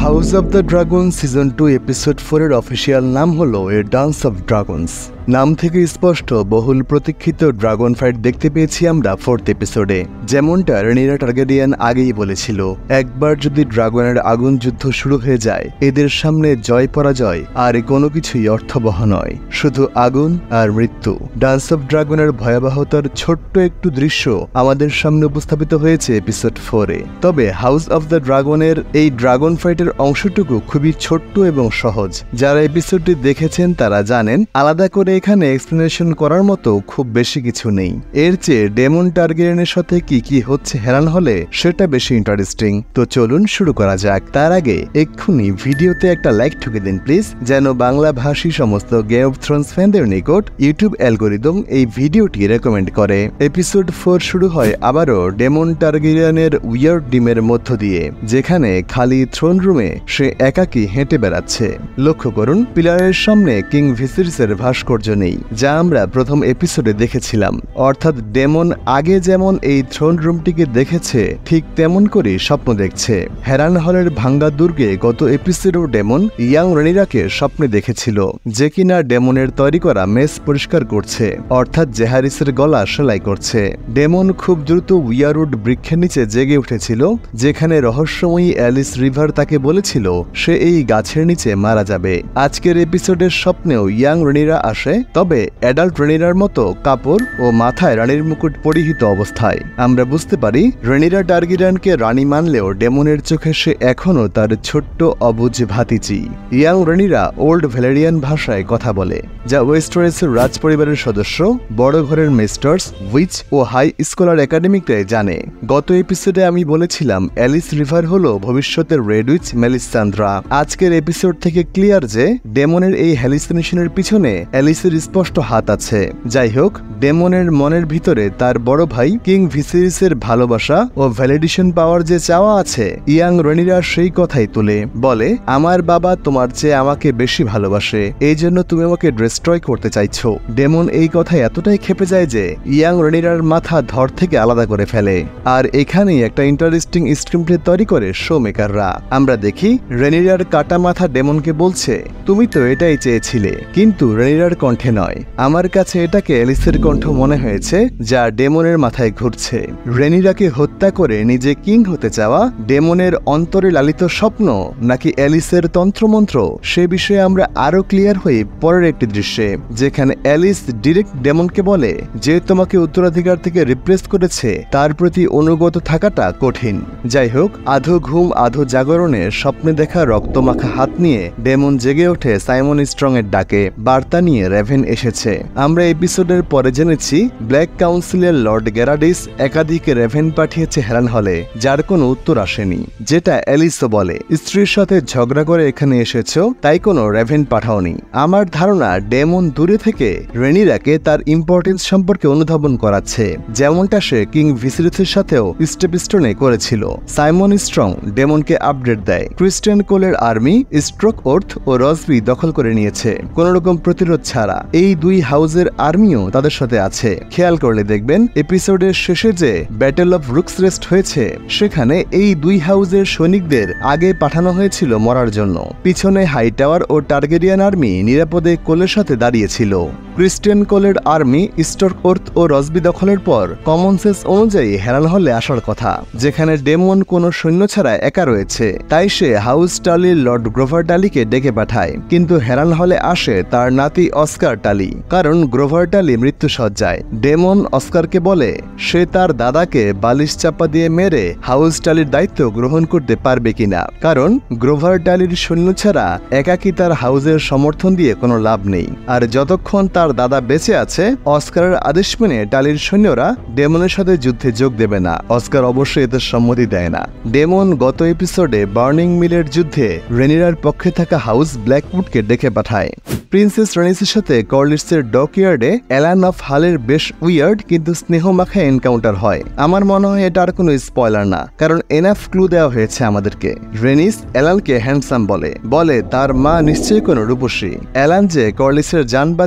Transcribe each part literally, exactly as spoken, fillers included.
House of the dragon season two episode four এর official নাম হলো এ ডান্স অফ ড্রাগনস। নাম থেকে স্পষ্ট বহুল প্রতীক্ষিত ড্রাগন ফাইট দেখতে পেয়েছি আমরা ফোর্থ এপিসোডে। যেমনটা রেনিরা টার্গেরিয়ান আগেই বলেছিল, একবার যদি ড্রাগনের আগুন যুদ্ধ শুরু হয়ে যায়, এদের সামনে জয় পরাজয় আর কোনো কিছুই অর্থবহ নয়, শুধু আগুন আর মৃত্যু। ডান্স অফ ড্রাগনের ভয়াবহতার ছোট্ট একটু দৃশ্য আমাদের সামনে উপস্থাপিত হয়েছে এপিসোড ফোরে। তবে হাউস অব দ্য ড্রাগনের এই ড্রাগন ফাইটের অংশটুকু খুবই ছোট্ট এবং সহজ। যারা এপিসোডটি দেখেছেন তারা জানেন, আলাদা করে এখানে এক্সপ্লেনেশন করার মতো খুব বেশি কিছু নেই। এর চেয়ে ডেমন টার্গেরিয়ানের সাথে কি কি হচ্ছে হেরান হলে সেটা বেশি ইন্টারেস্টিং। তো চলুন শুরু করা যাক। তার আগে এক্ষুনি ভিডিওতে একটা লাইক ঠুকে দিন প্লিজ, যেন বাংলা ভাষী সমস্ত গেম অফ থ্রোনস ফ্যানদের নিকট ইউটিউব অ্যালগোরিদম এই ভিডিওটি রেকমেন্ড করে। এপিসোড ফোর শুরু হয় আবারও ডেমন টার্গেরিয়ানের উইয়ার্ড ডিমের মধ্য দিয়ে, যেখানে খালি থ্রোন রুমে সে একাকী হেঁটে বেড়াচ্ছে। লক্ষ্য করুন, পিলারের সামনে কিং ভিসেরিসের ভাস্কর্য নেই, যা আমরা প্রথম এপিসোডে দেখেছিলাম। অর্থাৎ ডেমন আগে যেমন এই থ্রোন রুমটিকে দেখেছে, ঠিক তেমন করে স্বপ্ন দেখছে। হেরান হলের ভাঙ্গা দুর্গে গত এপিসোডেও ডেমন ইয়াং রেনিরাকে স্বপ্নে দেখেছিল, যে কিনা ডেমনের তৈরি করা মেস পরিষ্কার করছে, অর্থাৎ জেহারিসের গলা সেলাই করছে। ডেমন খুব দ্রুত উইয়ারউড বৃক্ষের নিচে জেগে উঠেছিল, যেখানে রহস্যময়ী অ্যালিস রিভার তাকে বলেছিল সে এই গাছের নিচে মারা যাবে। আজকের এপিসোডের স্বপ্নেও ইয়াং রেনিরা আসে, তবে অ্যাডাল্ট রেনিরার মতো কাপড় ও মাথায় রানীর মুকুট পরিহিত অবস্থায়। আমরা বুঝতে পারি রেনিরা টার্গেরিয়ানকে রানী মানলেও ডেমনের চোখে সে এখনও তার ছোট্ট অবুঝ ভাতিজি। ইয়াং রেনিরা ওল্ড ভ্যালেরিয়ান ভাষায় কথা বলে, যা ওয়েস্টারেসের রাজ পরিবারের সদস্য, বড় ঘরের মেস্টার্স, উইচ ও হাই স্কলার একাডেমিকরাই জানে। গত এপিসোডে আমি বলেছিলাম অ্যালিস রিভার হলো ভবিষ্যতের রেড উইচ মেলিসান্দ্রা। আজকের এপিসোড থেকে ক্লিয়ার যে ডেমনের এই হ্যালুসিনেশনের পিছনে অ্যালিসের স্পষ্ট হাত আছে। যাই হোক, ডেমনের মনের ভিতরে তার বড় ভাই কিং ভিসেরিসের ভালোবাসা ও ভ্যালিডেশন পাওয়ার যে চাওয়া আছে, ইয়াং রেনিরা সেই কথাই তুলে বলে, আমার বাবা তোমার চেয়ে আমাকে বেশি ভালোবাসে, এই জন্য তুমি আমাকে ডিস্ট্রয় করতে চাইছো। ডেমন এই কথায় এতটাই ক্ষেপে যায় যে ইয়াং রেনিরার মাথা ধর থেকে আলাদা করে ফেলে। আর এখানেই একটা ইন্টারেস্টিং স্ক্রিপ্ট তৈরি করে শো মেকাররা। আমরা দেখি রেনিরার কাটা মাথা ডেমনকে বলছে, তুমি তো এটাই চেয়েছিলে, কিন্তু রেনিরার কণ্ঠে নয়, আমার কাছে এটাকে অ্যালিসের কণ্ঠ মনে হয়েছে, যা ডেমনের মাথায় ঘুরছে। রেনিরাকে হত্যা করে নিজে কিং হতে চাওয়া ডেমনের অন্তরে লালিত স্বপ্ন, নাকি অ্যালিসের তন্ত্রমন্ত্র, সে বিষয়ে আমরা আরো ক্লিয়ার হই পরের একটি দৃশ্যে, যেখানে অ্যালিস ডিরেক্ট ডেমনকে বলে যে তোমাকে উত্তরাধিকার থেকে রিপ্লেস করেছে, তার প্রতি অনুগত থাকাটা কঠিন। যাই হোক, আধো ঘুম আধো জাগরণে স্বপ্নে দেখা রক্তমাখা হাত নিয়ে ডেমন জেগে ওঠে সাইমন স্ট্রং এর ডাকে। বার্তা নিয়ে রেভেন এসেছে। আমরা এপিসোডের পরে জেনেছি ব্ল্যাক কাউন্সিলের লর্ড গ্যারাডিস একাধিক রেভেন পাঠিয়েছে হেরান হলে, যার কোনো উত্তর আসেনি, যেটা অ্যালিসও বলে স্ত্রীর সাথে ঝগড়া করে এখানে এসেছো, তাই কোনো রেভেন পাঠাওনি। আমার ধারণা ডেমন দূরে থেকে রেনিরাকে তার ইম্পর্টেন্স সম্পর্কে অনুধাবন করাচ্ছে, যেমনটা সে কিং ভিসেরিসের সাথেও স্টেপস্টোনে করেছিল। সাইমন স্ট্রং ডেমনকে আপডেট দেয়, ক্রিস্টিয়ান কোলের আর্মি স্ট্রোক ওর্থ ও রসবি দখল করে নিয়েছে কোন রকম প্রতিরোধ ছাড়া। এই দুই হাউসের আর্মিও তাদের সাথে আছে। খেয়াল করলে দেখবেন এপিসোডের শেষে যে ব্যাটেল অফ রুক্সরেস্ট হয়েছে, সেখানে এই দুই হাউসের সৈনিকদের আগে পাঠানো হয়েছিল মরার জন্য। পিছনে হাই টাওয়ার ও টার্গেরিয়ান আর্মি নিরাপদে কোলের সাথে দাঁড়িয়েছিল। ক্রিস্টিয়ান কোলের আর্মি স্টর্ক ওর্থ ও রসবি দখলের পর কমন সেন্স অনুযায়ী হেরান হলে আসার কথা, যেখানে ডেমন কোনো সৈন্য ছাড়া একা রয়েছে। তাই সে হাউস টালির লর্ড গ্রোভার টালিকে ডেকে পাঠায়, কিন্তু হেরান হলে আসে তার নাতি অস্কার টালি, কারণ গ্রোভার টালি মৃত্যুসজ্জায়। ডেমন অস্কারকে বলে সে তার দাদাকে বালিশ চাপা দিয়ে মেরে হাউস টালির দায়িত্ব গ্রহণ করতে পারবে কিনা, কারণ গ্রোভার টালির সৈন্য ছাড়া একাকী তার হাউসের সমর্থন দিয়ে কোনো লাভ নেই। আর যতক্ষণ তার দাদা বেঁচে আছে, অস্কারের আদেশ মেনে টালির সৈন্যরা ডেমনের সাথে যুদ্ধে যোগ দেবে না। অস্কার অবশ্যই এতে সম্মতি দেয় না। ডেমন গত এপিসোডে বার্নিং মিলের যুদ্ধে রেনিরার পক্ষে থাকা হাউস ব্ল্যাকউডকে ডেকে পাঠায়। প্রিন্সেস রেনিসের সাথে কর্লিসের ডকইয়ার্ডে অ্যালান অফ হালের বেশ উইয়ার্ড কিন্তু স্নেহমাখা এনকাউন্টার হয়। আমার মনে হয় এটা আর কোনো স্পয়লার না, কারণ এনাফ ক্লু দেওয়া হয়েছে আমাদেরকে। রেনিস অ্যালানকে হ্যান্ডসাম বলে বলে তার মা নিশ্চয়ই কোনো রূপসী। অ্যালান যে কর্লিসের জান বাঁচিয়েছে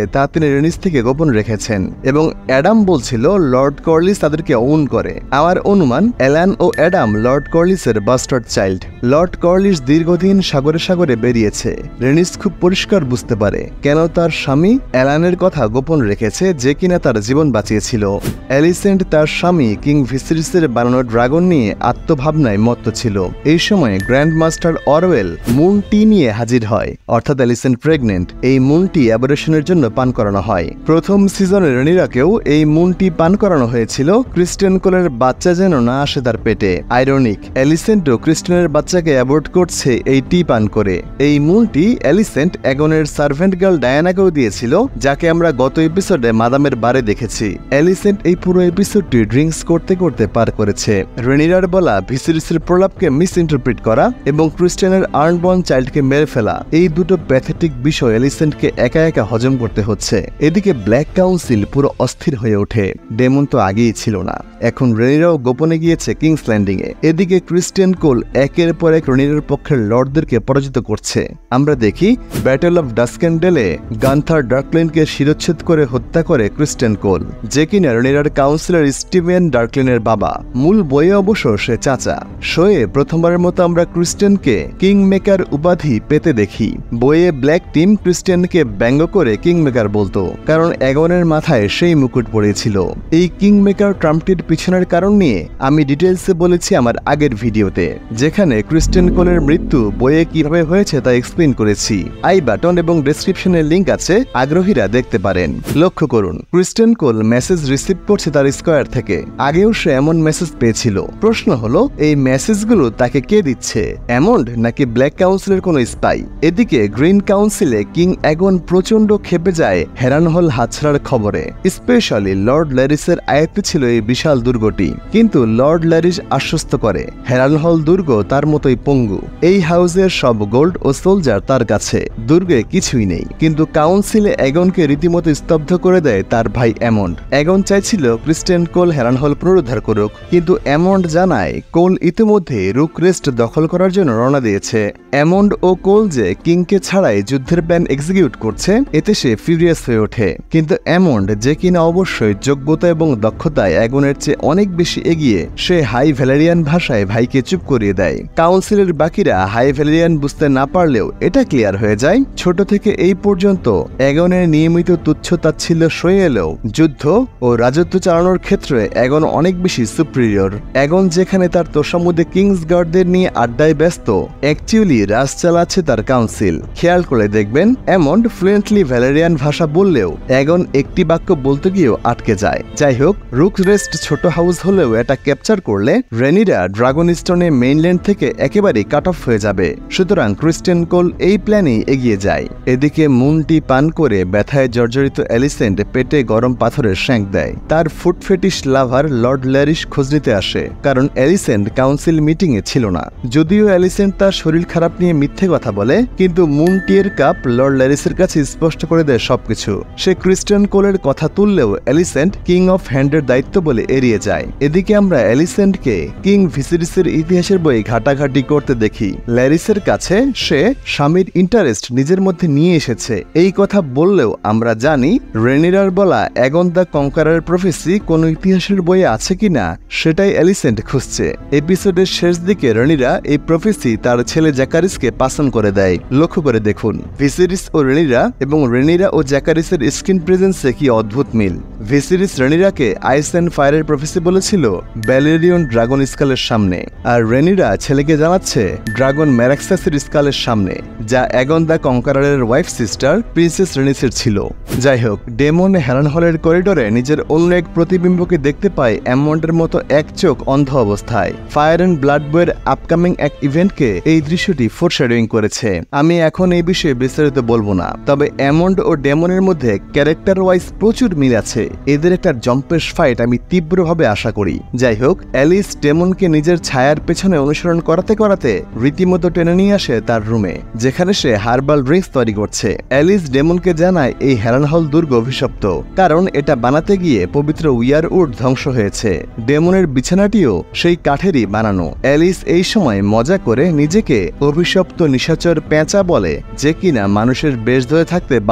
তা তিনি রেনিস থেকে গোপন রেখেছেন এবং অ্যাডাম বলছিল লর্ড কর্লিস তাদেরকে ওন করে। আমার অনুমান অ্যালান ও অ্যাডাম লর্ড কর্লিসের বাস্টার্ড চাইল্ড। লর্ড কর্লিস দীর্ঘদিন সাগরে সাগরে বেরিয়েছে। রেনিস খুব পরিষ্কার বুঝতে পারে কেন তার স্বামী অ্যালানের কথা গোপন রেখেছে, যে কিনা তার জীবন বাঁচিয়েছিল। অ্যালিসেন্ট তার স্বামী কিং ভিসেরিসের বানানো ড্রাগন নিয়ে আত্মভাবনায় মত্ত ছিল। এই সময় grand maester Orwyle moon tea নিয়ে হাজির হয়, অর্থাৎ অ্যালিসেন্ট প্রেগনেন্ট। এই মুন টি অ্যাবরেশনের জন্য পান করানো হয়। প্রথম সিজনে রেনিরাকেও এই মুন টি পান করানো হয়েছিল ক্রিস্টিয়ান কোলের বাচ্চা যেন না আসে তার পেটে। আইরনিক, অ্যালিসেন্টও ক্রিস্টিয়ানের বাচ্চাকে অ্যাবর্ট করছে এই টি পান করে। এই মুন টি অ্যালিসেন্ট অ্যাগনের সার্ভেন্ট গার্ল ডায়ানাকেও দিয়েছিল, যাকে আমরা গত এপিসোডে মাদামের বারে দেখেছি। অ্যালিসেন্ট এই পুরো এপিসোডটি ড্রিঙ্কস করতে করতে পার করেছে। রেনিরার বলা ভিসেরিসের প্রলাপকে মিস ইন্টারপ্রিট করা এবং ক্রিস্টিয়ানের আর্নবর্ন চাইল্ডকে মেরে ফেলা, এই দুটো প্যাথেটিক বিষয় অ্যালিসেন্টকে একা একা হজম করতে হচ্ছে। এদিকে ব্ল্যাক কাউন্সিল পুরো অস্থির হয়ে ওঠে। ডেমন তো আগেই ছিল না, এখন রেনিরাও গোপনে গিয়েছে কিংস ল্যান্ডিং এ। এদিকে ক্রিস্টিয়ান কোল একের পর এক রেনিরার পক্ষের লর্ডদেরকে পরাজিত করছে। আমরা দেখি ব্যাটল অফ ডাস্কেন্ডেলে গান্থার ডার্কলিনকে শিরোচ্ছেদ করে হত্যা করে ক্রিস্টিয়ান কোল, যে কিনা রেনিরার কাউন্সিলর স্টিভেন ডার্কলিনের বাবা। মূল বইয়ে অবশ্য সে চাচা। শোয়ে প্রথমবারের মতো আমরা ক্রিস্টিয়ানকে কিং মেকার উপাধি পেতে দেখি। বইয়ে ব্ল্যাক টিম ক্রিস্টিয়ানকে ব্যঙ্গ করে কিং মেকার বলতো, কারণ অ্যাগনের মাথায় সেই মুকুট পড়েছিল। এই কিং মেকার ট্রাম্পটির পিছনের কারণ নিয়ে আমি ডিটেলসে বলেছি আমার আগের ভিডিওতে, যেখানে ক্রিস্টিয়ান কোলের মৃত্যু বইয়ে কিভাবে হয়েছে তা এক্সপ্লেন করেছি। আই বাটন এবং ডেসক্রিপশনের লিঙ্ক আছে, আগ্রহীরা দেখতে পারেন। লক্ষ্য করুন, ক্রিস্টিয়ান কোল মেসেজ রিসিভ করছে তার স্কয়ার থেকে। আগেও সে এমন মেসেজ পেয়েছিল। প্রশ্ন হলো এই মেসেজগুলো তাকে কে দিচ্ছে, অ্যামন্ড নাকি ব্ল্যাক কাউন্সিলের কোনো স্পাই? এদিকে গ্রিন কাউন্সিলে কিং অ্যাগন প্রচন্ড ক্ষেপে যায় হেরানহল হাতছাড়ার খবরে। স্পেশালি লর্ড ল্যারিসের আয়ত্তে ছিল এই বিশাল দুর্গটি, কিন্তু লর্ড ল্যারিস আশ্বস্ত করে হেরানহল দুর্গ তার মতোই পঙ্গু। এই হাউসের সব গোল্ড ও সোলজার তার কাছে, দুর্গে কিছুই নেই। কিন্তু কাউন্সিলে অ্যাগনকে রীতিমতো স্তব্ধ করে দেয় তার ভাই অ্যামন্ড। অ্যাগন চাইছিল ক্রিস্টিয়ান কোল হেরানহল পুনরুদ্ধার করুক, কিন্তু অ্যামন্ড জানায় কোল ইতিমধ্যে রুকরেস্ট দখল করার জন্য রওনা দিয়েছে। অ্যামন্ড ও কোল যে কিংকে ছাড়াই যুদ্ধের প্ল্যান এক্সিকিউট করছে, এতে সে ফিউরিয়াস হয়ে ওঠে। কিন্তু অ্যামন্ড, যে কিনা অবশ্যই যোগ্যতা এবং দক্ষতায় অ্যাগনের চেয়ে অনেক বেশি এগিয়ে, সে হাই ভ্যালেরিয়ান ভাষায় ভাইকে চুপ করিয়ে দেয়। কাউন্সিলের বাকিরা হাই ভ্যালেরিয়ান বুঝতে না পারলেও এটা ক্লিয়ার হয়ে যায়, ছোট থেকে এই পর্যন্ত অ্যাগনের নিয়মিত তুচ্ছ তাচ্ছিল্য সয়ে এলেও যুদ্ধ ও রাজত্ব চালানোর ক্ষেত্রে অ্যাগন অনেক বেশি সুপ্রিয়র। অ্যাগন যেখানে তার তোষামুদে কিংস গার্ডদের নিয়ে আড্ডায় ব্যস্ত, অ্যাকচুয়ালি রাজ চালাচ্ছে তার কাউন্সিল। খেয়াল করে দেখবেন অ্যামন্ড ফ্লুয়েন্টলি ভ্যালেরিয়ান ভাষা বললেও অ্যাগন একটি বাক্য বলতে গিয়েও আটকে যায়। যাই হোক, রুকরেস্ট ছোট হাউস হলেও এটা ক্যাপচার করলে রেনিরা ড্রাগন স্টোনে মেইনল্যান্ড থেকে একেবারেই কাট অফ হয়ে যাবে। সুতরাং ক্রিস্টিয়ান কোল এই প্ল্যানেই এগিয়ে যায়। এদিকে মুনটি পান করে ব্যথায় জর্জরিত অ্যালিসেন্ট পেটে গরম পাথরের শ্যাঙ্ক দেয়। তার foot fetish lover lord Larys খোঁজ নিতে আসে, কারণ অ্যালিসেন্ট কাউন্সিল মিটিং এ ছিল না। যদিও অ্যালিসেন্ট তার শরীর খারাপ নিয়ে মিথ্যে কথা বলে, কিন্তু মুনটিয়ের কাপ লর্ড ল্যারিসের কাছে স্পষ্ট করে দেয় সবকিছু। সে ক্রিস্টিয়ান কোলের কথা তুললেও অ্যালিসেন্ট কিং অফ হ্যান্ডের দায়িত্ব বলে এড়িয়ে যায়। এদিকে আমরা অ্যালিসেন্টকে কিং ভিসেরিসের ইতিহাসের বই ঘাটাঘাটি করতে দেখি। ল্যারিসের কাছে সে স্বামীর ইন্টারেস্ট নিজের মধ্যে নিয়ে এসেছে এই কথা বললেও আমরা জানি রেনিরার বলা অ্যাগন দ্য কনকারার প্রফেসি কোন ইতিহাসের বইয়ে আছে কিনা সেটাই অ্যালিসেন্ট খুঁজছে। এপিসোডের শেষ দিকে রেনিরা এই প্রফেসি তার ছেলে জ্যাকারিসকে পাসন করে দেয়। লক্ষ্য করে দেখুন ভিসেরিস ও রেনিরা এবং রেনিরা ও জ্যাকারিসের স্ক্রিন প্রেজেন্সে কি অদ্ভুত মিল। ভিসেরিস রেনিরাকে আইস অ্যান্ড ফায়ারের প্রফেসি বলেছিল ব্যালেরিয়ন ড্রাগন স্কালের সামনে, আর রেনিরা ছেলেকে জানাচ্ছে ড্রাগন ম্যারাক্সাসের স্কালের সামনে, যা অ্যাগন দ্য কনকারারের ওয়াইফ সিস্টার প্রিন্সেস রেনিসের ছিল। যাই হোক, ডেমন হেরানহলের করিডোরে নিজের অন্য এক প্রতিবিম্বকে দেখতে পায় অ্যামন্ডের মতো এক চোখ অন্ধ অবস্থায়। ফায়ার অ্যান্ড ব্লাড বইয়ের আপকামিং এক ইভেন্টকে এই দৃশ্যটি ফোরশ্যাডোয়িং করেছে। আমি এখন এই বিষয়ে বিস্তারিত বলবো না, তবে অ্যামন্ড ও ডেমনের মধ্যে ক্যারেক্টার ওয়াইজ প্রচুর মিল আছে। এদের একটা জম্পেশ ফাইট আমি তীব্রভাবে আশা করি। যাই হোক, অ্যালিস ডেমনকে নিজের ছায়ার পেছনে অনুসরণ করাতে করাতে রীতিমতো টেনে নিয়ে আসে তার রুমে, যেখানে সে হার্বাল ড্রিঙ্কস তৈরি করছে। অ্যালিস ডেমনকে জানায় এই হেরানহল দুর্গ অভিশপ্ত, কারণ এটা বানাতে গিয়ে পবিত্র উইয়ারউড ধ্বংস হয়েছে। ডেমনের বিছানাটিও সেই কাঠেরই বানানো। অ্যালিস এই সময় মজা করে নিজেকে অভিশপ্ত নিশাচর পেঁচা বলে, যে কিনা মানুষের বেশ ধরে থাকতে বাধ্য হচ্ছে।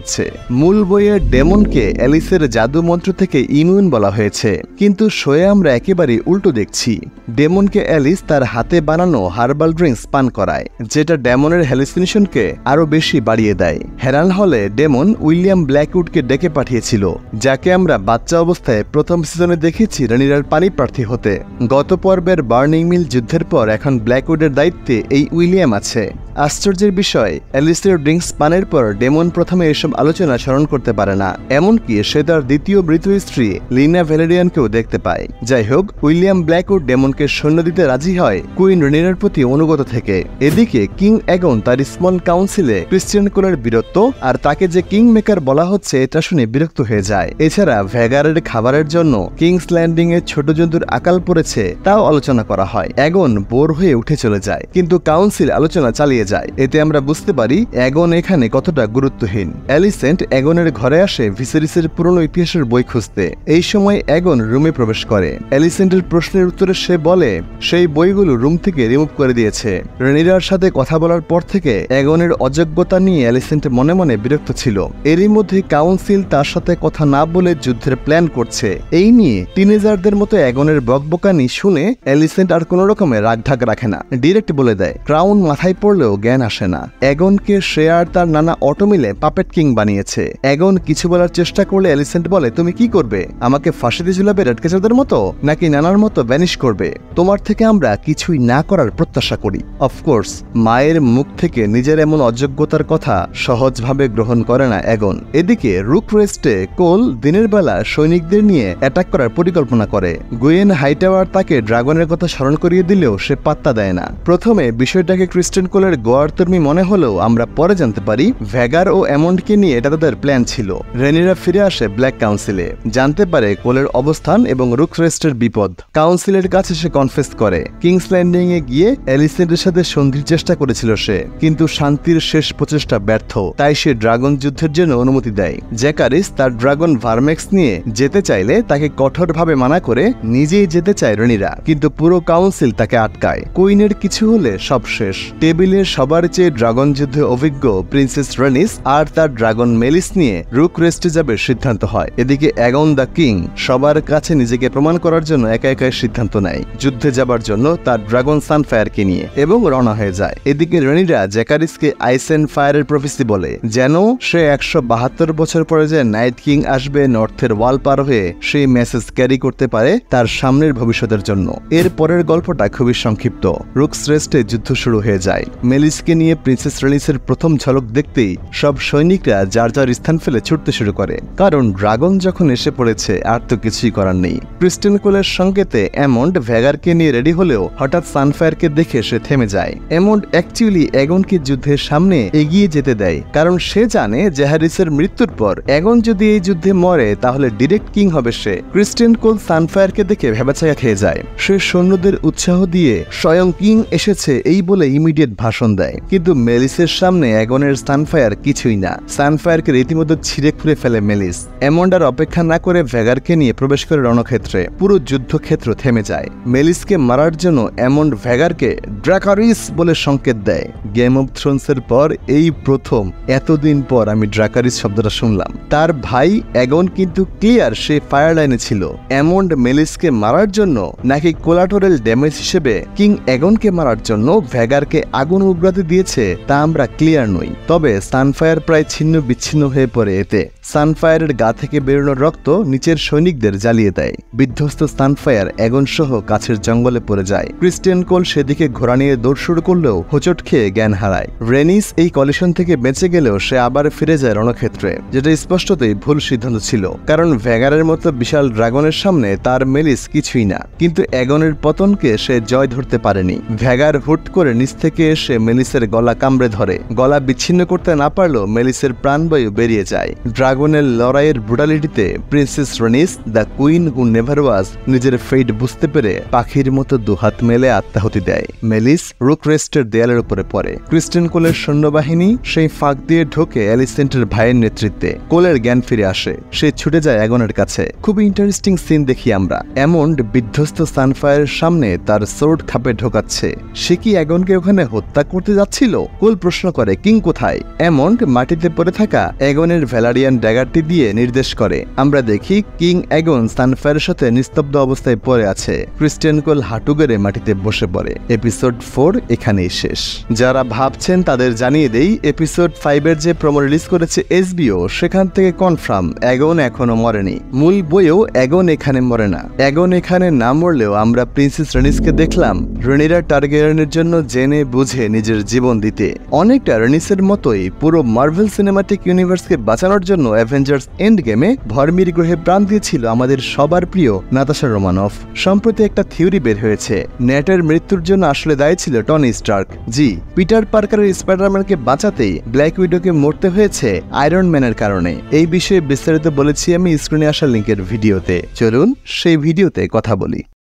হচ্ছে। মূল বইয়ে ডেমনকে অ্যালিসের জাদু মন্ত্র থেকে ইমিউন বলা হয়েছে, কিন্তু শোয়ে আমরা একেবারেই উল্টো দেখছি। ডেমনকে অ্যালিস তার হাতে বানানো হার্বাল ড্রিঙ্কস পান করায়, যেটা ডেমনের হ্যালুসিনেশনকে আরো বেশি বাড়িয়ে দেয়। হ্যারান হলে ডেমন উইলিয়াম ব্ল্যাকউডকে ডেকে পাঠিয়েছিল, যাকে আমরা বাচ্চা অবস্থায় প্রথম সিজনে দেখেছি রানিরার পানি প্রার্থী হতে। গত পর্বের বার্নিং মিল যুদ্ধের পর এখন ব্ল্যাকউডের দায়িত্বে এই উইলিয়াম আছে। আশ্চর্যের বিষয়, অ্যালিসের ড্রিঙ্কস পানের পর ডেমন প্রথমে এসব আলোচনা স্মরণ করতে পারে না, এমনকি সে তার দ্বিতীয় মৃত স্ত্রী লিনা ভ্যালেরিয়ানকেও দেখতে পায়। যাই হোক, উইলিয়াম ব্ল্যাকউড ডেমনকে সৈন্য দিতে রাজি হয় কুইন রেনিরার প্রতি অনুগত থেকে। এদিকে কিং অ্যাগন তার স্মল কাউন্সিলে ক্রিশ্চিয়ান কোলের বীরত্ব আর তাকে যে কিং মেকার বলা হচ্ছে এটা শুনে বিরক্ত হয়ে যায়। এছাড়া ভ্যাগারের খাবারের জন্য কিংস ল্যান্ডিং এ ছোট জন্তুর আকাল পড়েছে তাও আলোচনা করা হয়। অ্যাগন বোর হয়ে উঠে চলে যায়, কিন্তু কাউন্সিল আলোচনা চালিয়ে যায়। এতে আমরা বুঝতে পারি অ্যাগন এখানে কতটা গুরুত্বহীন। অ্যালিসেন্ট অ্যাগনের ঘরে আসে ভিসেরিসের পুরনো ইতিহাসের বই খুঁজতে। এই সময় অ্যাগন রুমে প্রবেশ করে। অ্যালিসেন্টের প্রশ্নের উত্তরে সে বলে সেই বইগুলো রুম থেকে রিমুভ করে দিয়েছে। রেনিরার সাথে কথা বলার পর থেকে অ্যাগনের অযোগ্যতা নিয়ে অ্যালিসেন্ট মনে মনে বিরক্ত ছিল। এরই মধ্যে কাউন্সিল তার সাথে কথা না বলে যুদ্ধের প্ল্যান করছে। এই নিয়ে টিনেজারদের মতো অ্যাগনের বকবকানি শুনে অ্যালিসেন্ট আর কোনো রকমের রাগঢাক রাখে না, ডিরেক্ট বলে দেয় ক্রাউন মাথায় পড়লেও জ্ঞান আসে না। অ্যাগনকে সে আর তার নানা অটো মিলে পাপেট কিং বানিয়েছে। অ্যাগন কিছু বলার চেষ্টা করলে অ্যালিসেন্ট বলে তুমি কি করবে? আমাকে ফাঁসিতে ঝুলাবে রেডকেচারদের মতো, নাকি নানার মতো ভ্যানিশ করবে? তোমার থেকে আমরা কিছুই না করার প্রত্যাশা করি। অফকোর্স মায়ের মুখ থেকে নিজের এমন অযোগ্যতার কথা সহজভাবে গ্রহণ করে না অ্যাগন। এদিকে রুক রেস্টে কোল দিনের বেলা সৈনিকদের নিয়ে অ্যাটাক করার পরিকল্পনা করে। গুয়েন হাইটাওয়ার তাকে ড্রাগনের কথা স্মরণ করিয়ে দিলেও সে পাত্তা দেয় না। প্রথমে বিষয়টাকে ক্রিস্টেন কোলের গোয়ারতর্মি মনে হলেও আমরা পরে জানতে পারি ভ্যাগার ও অ্যামন্ডকে নিয়ে এটা তাদের প্ল্যান ছিল। রেনিরা ফিরে আসে ব্ল্যাক কাউন্সিলে, জানতে পারে কোলের অবস্থান এবং রুক রেস্টের বিপদ। কাউন্সিলের কাছে সে কনফেস করে কিংস ল্যান্ডিং এ গিয়ে অ্যালিসেন্টের সাথে সন্ধির চেষ্টা করেছিল সে, কিন্তু শান্তির শেষ প্রচেষ্টা ব্যর্থ। তাই সে ড্রাগন যুদ্ধের জন্য অনুমতি দেয়। জ্যাকারিস তার ড্রাগন ভার্মেক্স নিয়ে যেতে চাইলে তাকে কঠোরভাবে মানা করে নিজেই যেতে চায় রেনিরা, কিন্তু পুরো কাউন্সিল তাকে আটকায়। কুইনের কিছু হলে সব শেষ। টেবিলের সবার চেয়ে ড্রাগন যুদ্ধে অভিজ্ঞ প্রিন্সেস রেনিস আর তার ড্রাগন মেলিস নিয়ে রুক রেস্টে যাবে সিদ্ধান্ত হয়। এদিকে অ্যাগন দ্য কিং সবার কাছে নিজেকে প্রমাণ করার জন্য একা একাই সিদ্ধান্ত নেয় যুদ্ধে যাবার জন্য তার ড্রাগন সানফায়ারকে নিয়ে এবং রওনা হয়ে যায়। এদিকে রেনিরা জ্যাকারিসকে আইস এন্ড ফায়ারের প্রফেসি বলে, যেন সে একশো বাহাত্তর বছর পরে যে নাইট কিং আসবে নর্থের ওয়াল পার হয়ে সেই মেসেজ ক্যারি করতে পারে তার সামনের ভবিষ্যতের জন্য। এর পরের গল্পটা খুবই সংক্ষিপ্ত। রুকস রেস্টে যুদ্ধ শুরু হয়ে যায়। মেলিসকে নিয়ে প্রিন্সেস রেনিসের প্রথম ঝলক দেখতেই সব সৈনিকরা যার যার স্থান ফেলে ছুটতে শুরু করে, কারণ ড্রাগন যখন এসে পড়েছে আর তো কিছুই করার নেই। ক্রিস্টেন কোলের সংকেতে অ্যামন্ড ভ্যাগারকে নিয়ে রেডি হলেও হঠাৎ সানফায়ারকে দেখে সে থেমে যায়। অ্যামন্ড অ্যাকচুয়ালি অ্যাগনকে যুদ্ধের সামনে এগিয়ে যেতে দেয়, কারণ সে জানে জ্যাহারিসের মৃত্যুর পর অ্যাগন যদি এই যুদ্ধে মরে তাহলে ডিরেক্ট কিং হবে সে। ক্রিস্টেন কোল সানফায়ারকে দেখে ভেবাচায়া খেয়ে যায়। সে সৈন্যদের উৎসাহ দিয়ে স্বয়ং কিং এসেছে এই বলে ইমিডিয়েট ভাষণ দেয়, কিন্তু মেলিসের সামনে অ্যাগনের সানফায়ার কিছুই না। সানফায়ারকে রীতিমতো ছিঁড়ে খুঁড়ে ফেলে মেলিস। অ্যামন্ড আর অপেক্ষা না করে ভ্যাগারকে নিয়ে প্রবেশ করে রণক্ষেত্রে। পুরো যুদ্ধক্ষেত্র থেমে যায়। মেলিসকে মারার জন্য অ্যামন্ড ভ্যাগারকে ড্রাকারিস বলে সংকেত দেয়। গেম অফ থ্রোনসের পর এই প্রথম এতদিন পর আমি ড্রাকারিস শব্দটা শুনলাম। তার ভাই অ্যাগন কিন্তু ক্লিয়ার সে ফায়ার লাইনে ছিল। অ্যামন্ড মেলিসকে মারার জন্য নাকি কোলাটোরাল ড্যামেজ হিসেবে কিং অ্যাগনকে মারার জন্য ভ্যাগারকে আগুন উগড়াতে দিয়েছে তা আমরা ক্লিয়ার নই। তবে সানফায়ার প্রায় ছিন্ন বিচ্ছিন্ন হয়ে পড়ে এতে। সানফায়ারের গা থেকে বেরোনো রক্ত নিচের সৈনিকদের জ্বালিয়ে দেয়। বিধ্বস্ত সানফায়ার অ্যাগন সহ কাছের জঙ্গলে পড়ে যায়। ক্রিস্টিয়ান কোল সেদিকে ঘোড়া নিয়ে দৌড় শুরু করলেও হোঁচট খেয়ে জ্ঞান হারায়। রেনিস এই কলিশন থেকে বেঁচে গেলেও সে আবার ফিরে যায় রণক্ষেত্রে, যেটা স্পষ্টতই ভুল সিদ্ধান্ত ছিল, কারণ ভ্যাগারের মতো বিশাল ড্রাগনের সামনে তার মেলিস কিছুই না। কিন্তু অ্যাগনের পতনকে সে জয় ধরতে পারেনি। ভ্যাগার হুট করে নিচ থেকে এসে মেলিসের গলা কামড়ে ধরে। গলা বিচ্ছিন্ন করতে না পারলেও মেলিসের প্রাণবায়ু বেরিয়ে যায়। ড্রাগনের লড়াইয়ের ব্রুটালিটিতে princess Rhaenys the queen who never was নিজের ফেট বুঝতে পেরে পাখির মতো দুহাত মেলে আত্মাহুতি দেয়। মেলিস রুক রেস্টের দেয়ালের উপরে পড়ে। ক্রিস্টেন কোলের সৈন্যবাহিনী সেই ফাঁক দিয়ে ঢোকে অ্যালিসেন্টের ভাইয়ের নেতৃত্বে। কোলের জ্ঞান ফিরে আসে। সে ছুটে যায় অ্যাগনের কাছে। খুবই ইন্টারেস্টিং সিন দেখি আমরা। অ্যামন্ড বিধ্বস্ত সানফায়ারের সামনে তার সোর্ড খাপে ঢোকাচ্ছে। সে কি অ্যাগনকে ওখানে হত্যা করতে যাচ্ছিল? কোল প্রশ্ন করে কিং কোথায়? অ্যামন্ড মাটিতে পড়ে থাকা অ্যাগনের ভ্যালারিয়ান ড্যাগারটি দিয়ে নির্দেশ করে। আমরা দেখি কিং অ্যাগন সানফায়ারের সাথে নিস্তব্ধ অবস্থায় পড়ে আছে। ক্রিস্টিয়ান কোল হাঁটু গেড়ে মাটিতে বসে পড়ে। এপিসোড ফোর এখানেই শেষ। যারা ভাবছেন তাদের জানিয়ে দেই, এপিসোড ফাইভের যে প্রোমো রিলিজ করেছে এসবিও সেখান থেকে কনফার্ম অ্যাগন এখনো মরেনি। মূল বইয়েও অ্যাগন এখানে মরে না। অ্যাগন এখানে না মরলেও আমরা প্রিন্সেস রেনিসকে দেখলাম রেনিরা টারগেরিয়ানের জন্য জেনে বুঝে নিজের জীবন দিতে। অনেকটা রেনিসের মতোই পুরো মার্ভেল সিনেমাটিক ইউনিভার্সকে বাঁচানোর জন্য অ্যাভেঞ্জার্স এন্ড গেমে ভরমির গ্রহে প্রাণ দিয়েছিল আমাদের সবার প্রিয় নাতাশা রোমানফ। সম্প্রতি একটা থিওরি বের হয়েছে, নেটের মৃত্যুর জন্য আসলে দায়ী ছিল টনি স্টার্ক। জি, পিটার পার্কারের স্পাইডারম্যানকে বাঁচাতেই ব্ল্যাক উইডোকে মরতে হয়েছে আয়রন ম্যানের কারণে। এই বিষয়ে বিস্তারিত বলেছি আমি স্ক্রিনে আসা লিঙ্কের ভিডিওতে। চলুন সেই ভিডিওতে কথা বলি।